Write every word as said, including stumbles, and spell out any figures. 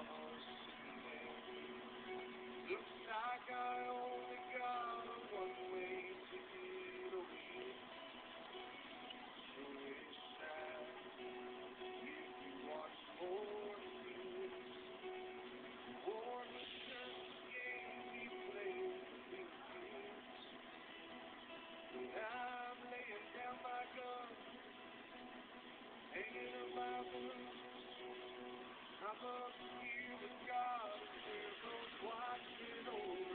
Looks like I only got one way to get away. So it's sad if you watch more news. Wore the shirt the game we played with kids. But I'm laying down my gun, hanging up my boots. I'm up here with God, and we're both watching over.